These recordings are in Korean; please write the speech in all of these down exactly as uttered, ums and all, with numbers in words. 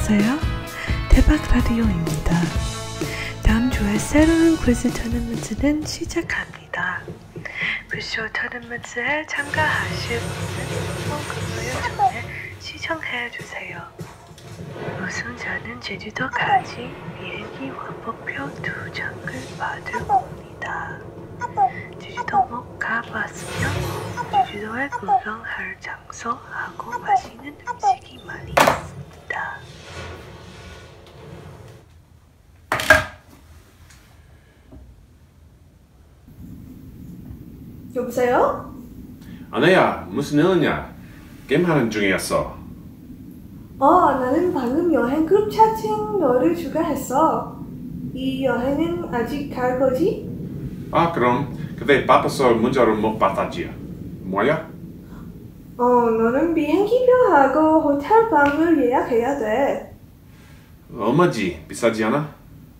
안녕하세요. 대박 라디오입니다. 다음 주에 새로운 퀴즈 토너먼트는 시작합니다. 퀴즈 토너먼트에 참가하실 분은 금요일 전에 시청해주세요. 우승자는 제주도까지 비행기 왕복표 두 장을 받을 겁니다. 제주도 못 가봤으면 제주도에 구경할 장소하고 맛있는 음식이 많이 있습니다. 여보세요? 아내야, 무슨 일이냐? 게임하는 중이었어. 어, 나는 방금 여행 그룹 채팅 너를 추가했어. 이 여행은 아직 갈 거지? 아, 그럼 그때 바빠서 문자를 못 받았지. 뭐야? 어, 너는 비행기표하고 호텔 방을 예약해야 돼. 얼마지? 비싸지 않아?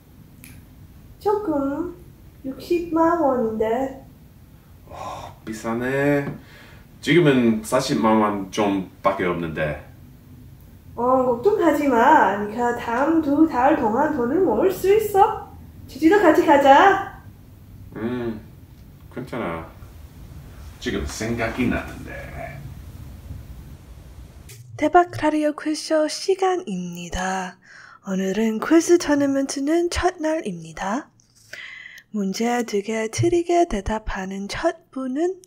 조금 육십만 원인데. 어, 비싸네. 지금은 사십만 원 좀밖에 없는데. 어, 걱정하지 마. 네가 다음 두 달 동안 돈을 모을 수 있어. 제주도 같이 가자. 음, 괜찮아. 지금 생각이 나는데. 대박 라디오 퀴즈 시간입니다. 오늘은 퀴즈 토너먼트는 첫날입니다. 문제 두 개 틀리게 대답하는 첫 분은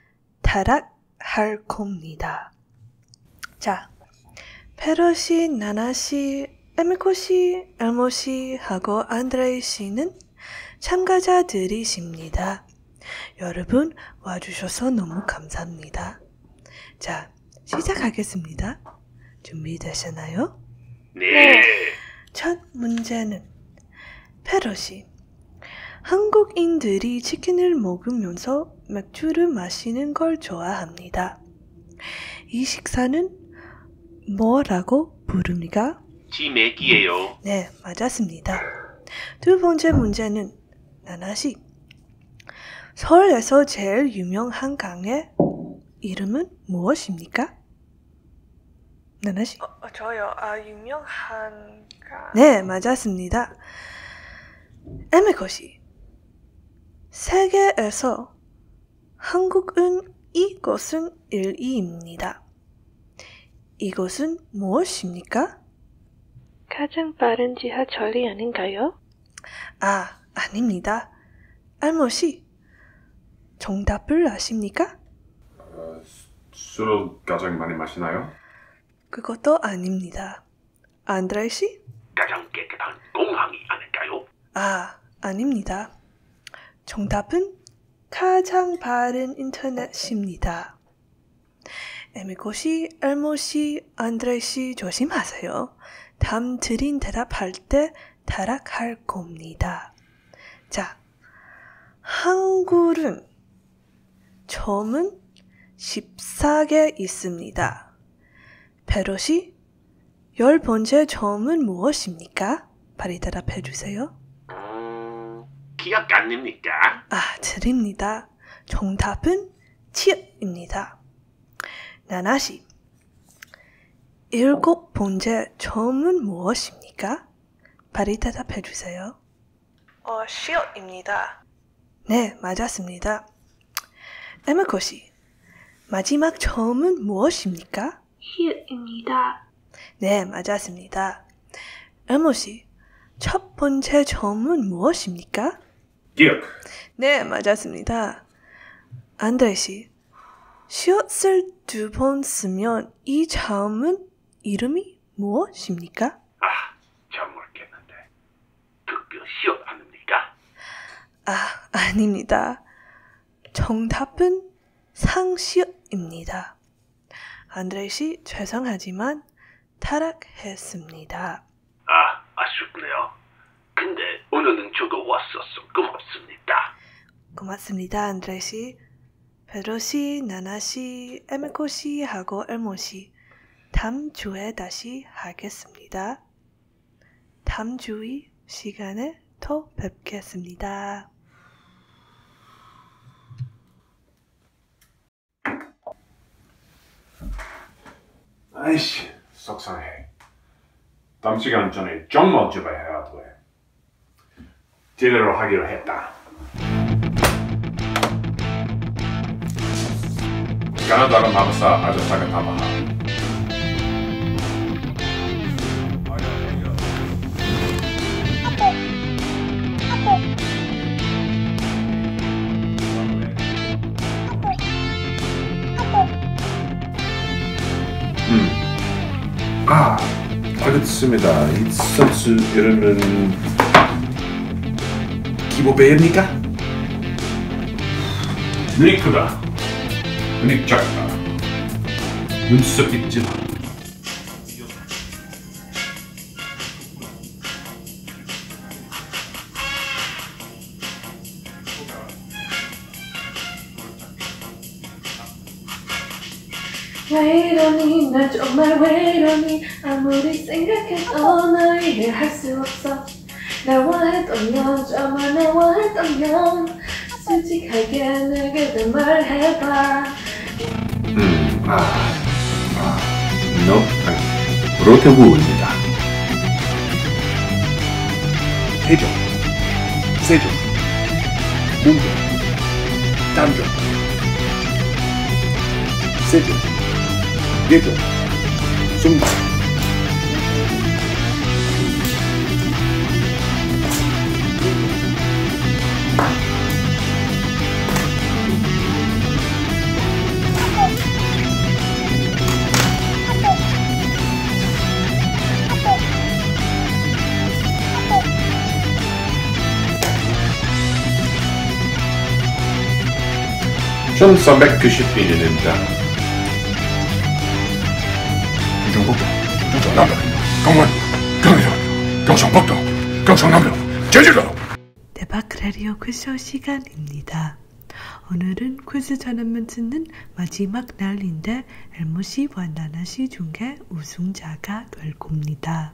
타락할 겁니다. 자, 페로 씨, 나나 씨, 에미코 씨, 엘모 씨하고 안드레이 씨는 참가자들이십니다. 여러분 와주셔서 너무 감사합니다. 자, 시작하겠습니다. 준비되셨나요? 네. 첫 문제는 페로 씨. 한국인들이 치킨을 먹으면서 맥주를 마시는 걸 좋아합니다. 이 식사는 뭐라고 부릅니까? 치맥이에요. 네, 맞았습니다. 두 번째 문제는 나나씨. 서울에서 제일 유명한 강의 이름은 무엇입니까? 나나씨? 어, 저요. 아, 유명한 강... 네, 맞았습니다. 에미코씨. 세계에서 한국은 이곳은 일 위입니다. 이곳은 무엇입니까? 가장 빠른 지하철이 아닌가요? 아, 아닙니다. 알모씨, 정답을 아십니까? 어, 술을 가장 많이 마시나요? 그것도 아닙니다. 안드레이 씨? 가장 깨끗한 공항이 아닐까요? 아, 아닙니다. 정답은 가장 빠른 인터넷입니다. 에미코 씨, 엘모 씨, 안드레이 씨 조심하세요. 다음 드린 대답할 때 타락할 겁니다. 자, 한글은 점은 십사 개 있습니다. 페로시, 열 번째 점은 무엇입니까? 빨리 대답해 주세요. 음, 기억 안 납니까? 아, 드립니다. 정답은 치읍입니다. 나나씨, 일곱 번째 점은 무엇입니까? 빨리 대답해 주세요. 어, 시옷입니다. 네, 맞았습니다. 에미코씨, 마지막 점은 무엇입니까? 히읗입니다. 네, 맞았습니다. 엘모씨, 첫 번째 점은 무엇입니까? 기억. 네, 맞았습니다. 안드레씨, 시옷을 두 번 쓰면 이 자음은 이름이 무엇입니까? 아, 잘 모르겠는데. 특별 시옷 아닙니까? 아, 아닙니다. 정답은 상시옷입니다. 안드레이 씨, 죄송하지만 타락했습니다. 아, 아쉽네요. 근데 오늘은 저도 왔었어. 고맙습니다. 고맙습니다, 안드레이 씨. 페드로 씨, 나나 씨, 에미코 씨하고 엘모 씨. 다음 주에 다시 하겠습니다. 다음 주의 시간에 또 뵙겠습니다. 아이씨, 속상해. 다음 시간 전에 정말 준비해야 돼. 제대로 하기로 했다. 가나다라 마법사 아저씨가 타바하. 음. 아, 알겠습니다. 이 선수 이름은 기보배입니까? 눈이 크다. 눈이 작다. 눈썹 있지. 왜 이러니 나 정말 왜 이러니 아무리 생각해도 널 이해할 수 없어 나와 했던 정말 나와 했던 솔직하게 내게 말해봐 음, 아, 아, no, 아니, 로테부입니다. 태종, 세종, 문종, 단종, 세종, 예종, 숭방. 천삼백구십이 년입니다. 경상북도, 경상남도, 강원, 경의선, 경상북도, 경상남도, 제주도. 대박 라디오 퀴즈 시간입니다. 오늘은 퀴즈 전화만 듣는 마지막 날인데 엘모씨와 나나씨 중에 우승자가 될 겁니다.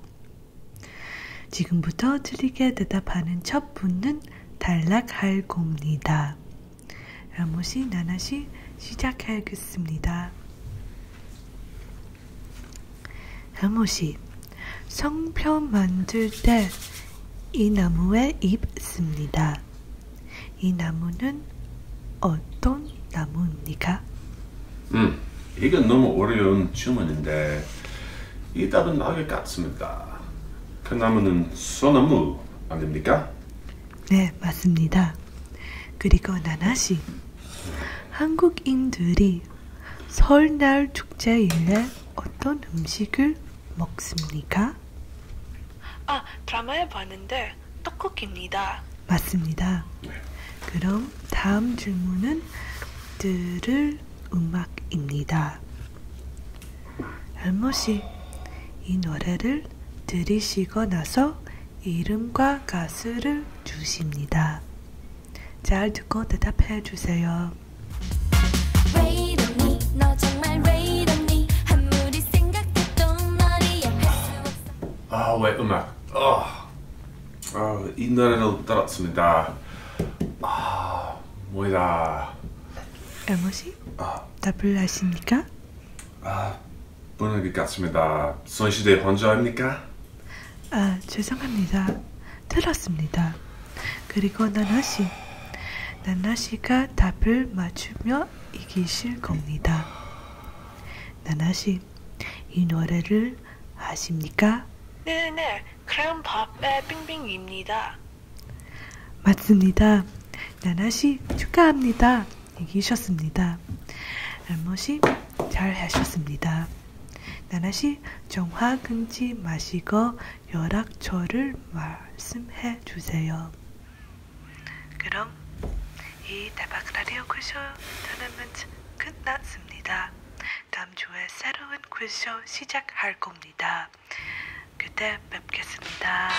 지금부터 틀리게 대답하는 첫 분은 탈락할 겁니다. 엘모씨, 나나씨 시작하겠습니다. 엘모씨, 성표 만들 때 이 나무에 잎 씁니다. 이 나무는 어떤 나무입니까? 음, 이건 너무 어려운 질문인데 이 답은 나올 것 같습니다. 그 나무는 소나무 아닙니까? 네, 맞습니다. 그리고 나나씨, 한국인들이 설날 축제일에 어떤 음식을 먹습니까? 아, 드라마에 봤는데 떡볶이입니다. 맞습니다. 네. 그럼 다음 질문은 들을 음악입니다. 엘모씨, 이 노래를 들으시고 나서 이름과 가수를 주십니다. 잘 듣고 대답해 주세요. 왜 이러니 너 정말 왜 이러니 아무리 생각해도 널 이해할 수 없어 아, 왜 음악? 아, 아, 이 노래를 들었습니다. 아, 뭐이다. 엘모씨, 아, 답을 아십니까? 아, 모르는 것 같습니다. 소녀시대 혼자입니까? 아, 죄송합니다. 틀렸습니다. 그리고 나나씨, 나나씨가 답을 맞추며 이기실 겁니다. 나나씨, 이 노래를 아십니까? 네네, 크라운 팝의 빙빙입니다. 맞습니다. 나나씨 축하합니다. 이기셨습니다. 엘모씨 잘 하셨습니다. 나나씨 정화 끊지 마시고 연락처를 말씀해 주세요. 그럼 이 대박 라디오 퀴즈 토너먼트 끝났습니다. 다음 주에 새로운 퀴즈 시작할 겁니다. 그때 뵙겠습니다.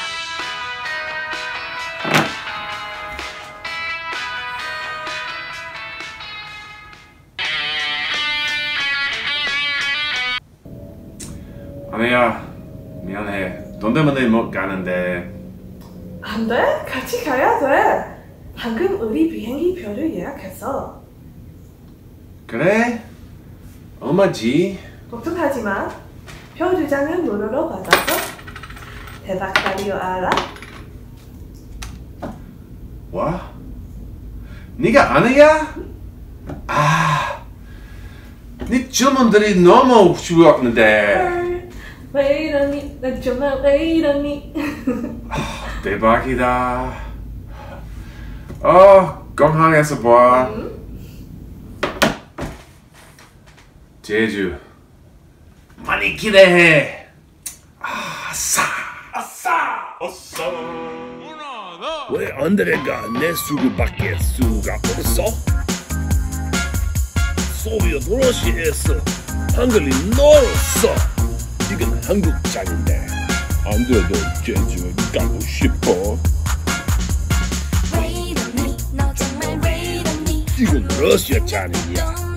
아내야, 미안해. 돈 때문에 못 가는데. 안 돼? 같이 가야 돼. 방금 우리 비행기 표를 예약했어. 그래? 얼마지? 걱정하지 마. 표 두 장은 무료로 받았어. 대박다리오 알아? 뭐? 네가 아니야? 아, 네 주문들이 너무 쉬웠는데. 왜 이러니? 나 정말 왜 이러니? 대박이다. 어, 공항에서 봐. 제주 많이 기대해. 아싸, 아싸, 아싸. 왜 안드레가 내 수구 밖에 수가 없어? 소비에트 러시아에서 한글이 놀았어. 이건 한국장인데 안드레도 제주에 가고 싶어. 왜 이러니 너 정말 왜 이러니 이건 러시아 잔이야.